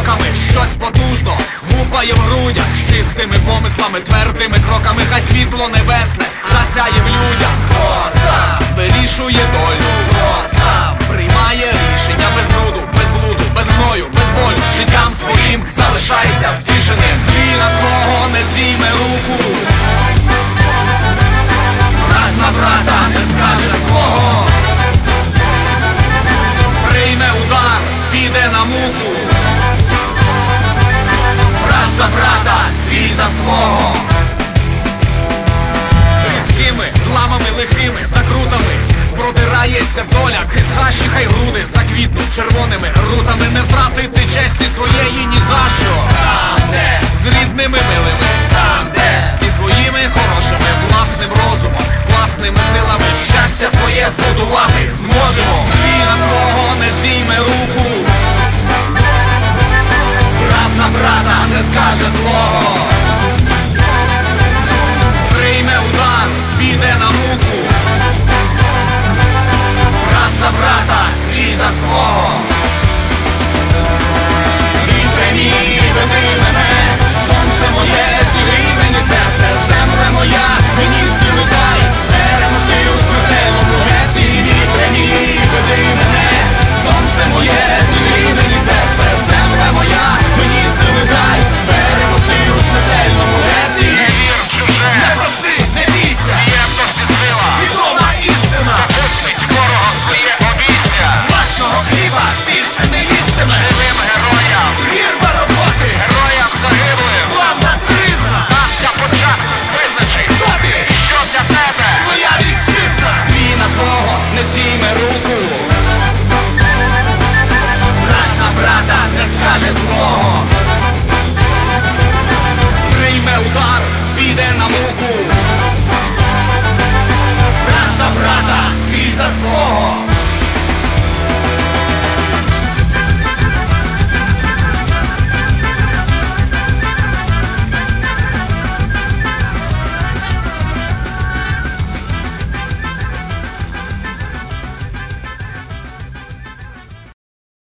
кроками, щось потужно гупає в грудях, з чистими помислами, твердими кроками. Хай світло небесне засяє в людях. Хто сам вирішує долю, хто сам приймає рішення без бруду, без блуду, без гною, без болю. Життям своїм залишається втішеним. Свій на свого не зійме руку, брат на брата не скаже свого, прийме удар, піде на муку, брат за брата, свій за свого. Різкими зламами лихими, закрутами продирається доля крізь хащі, хай груди заквітнуть червоними рутами. Не втратити честі своєї ні за що. Там, де з рідними милими, там, де зі своїми хорошими, власним розумом, власними силами щастя своє збудувати зможемо. Свій на свого не зійме руку, брат на брата не скаже злого, прийме удар, піде на муку, брат за брата, свій за свого.